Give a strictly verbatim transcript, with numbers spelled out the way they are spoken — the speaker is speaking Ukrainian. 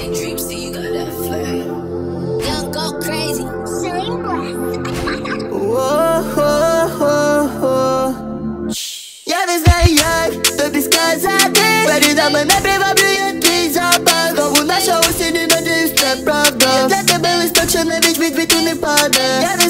daydream, see you got that flame. Young go crazy. Whoa, whoa, whoa, whoa. Я не знаю як тобі сказати. Перед мене приваблює твій запах. Знову наша осінь, і надіюсь, це правда. Я для тебе листок, що навіть від вітру не впаде.